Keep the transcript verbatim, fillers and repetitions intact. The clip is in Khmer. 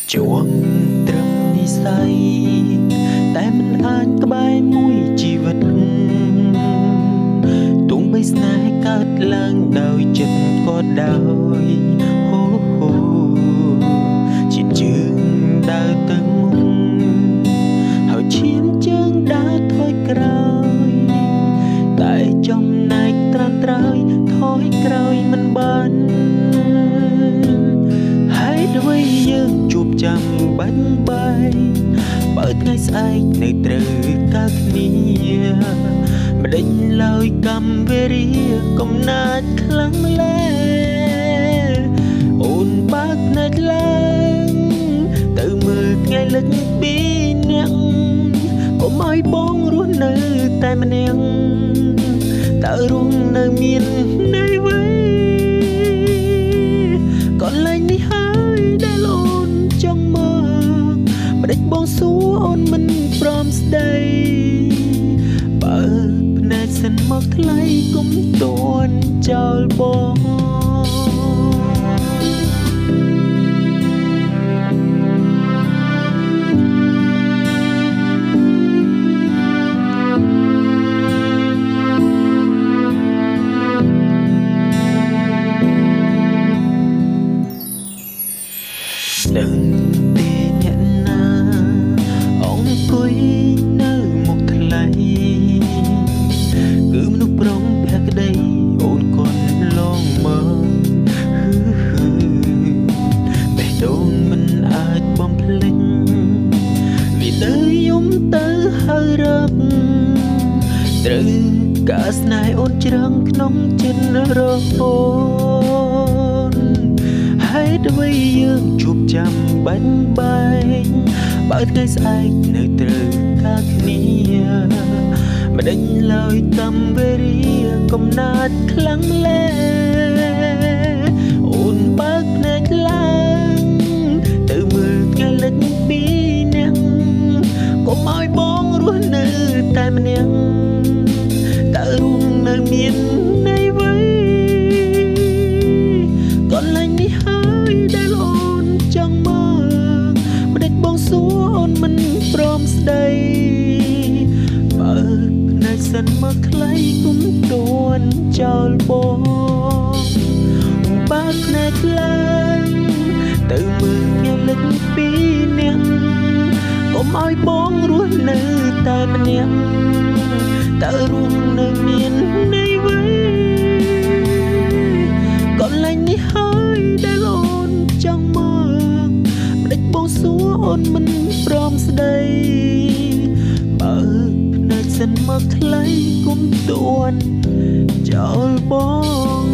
ជួងត្រឹមនិស័យតែមិនអាចក្បែរមួយជីវិតទោះបីស្នេហ៍កើតឡើងដោយចិត្តក៏ដោយហូហូជាជើងដើរទៅមុខហើយឈាមជើងដើរថយក្រោយតែចំណែកត្រាំត្រើយថយក្រោយមិនបានហើយដូចយើងជួបចាំបាញ់បែកបើថ្ងៃស្អែកនៅត្រូវកើតគ្នាម្ដេចឡើយកម្មវេរាកំណាចខ្លាំងម្ល៉េះអូនបើកភ្នែកឡើងទៅមើលថ្ងៃលិចពីអ្នកកុំឲ្យបងរស់នៅតែម្នាក់តើរស់នៅមានន័យអ្វីកន្លែងនេះហើយដែលអូនចង់មកម្ដេចបងសួរអូនមិនព្រមស្ដីបើភ្នែកសិនមកថ្លៃគុំតន់ចោលបងដឹងទេអ្នកណាអង្គុយនៅមុខថ្លៃគឺមនុស្សប្រុងភក្តីអូនគាត់លងមកបេះដូងមិនអាចបំភ្លេចវានៅយំទៅហើយរកត្រូវការស្នេហ៍អូនច្រងក្នុងចិត្តរហូតហើយដូចយើងជួបចាំបាញ់បែកបើថ្ងៃស្អែកនៅត្រូវការគ្នាម្ដេចឡើយកម្មវេរាកំណាចខ្លាំងម្ល៉េះអូនបើកភ្នែកឡើងទៅមើលថ្ងៃលិចពីអ្នកកុំឲ្យបងរស់នៅតែម្នាក់តើរស់នៅមានន័យអ្វីកន្លែងនេះហើយដែលអូនចង់មកម្ដេចបងសួរអូនមិនព្រមស្ដីបើភ្នែកសិនមកថ្លៃគុំតន់ចោលបងបើភ្នែកឡើងទៅមើលថ្ងៃលិចពីអ្នកកុំឲ្យបងរស់នៅតែម្នាក់តើរស់នៅមានន័យអ្វីកន្លែងនេះហើយដែលអូនចង់មកម្ដេចបងសួរអូនមិនព្រមស្ដីបើភ្នែកសិនមកថ្លៃគុំតន់ចោលបង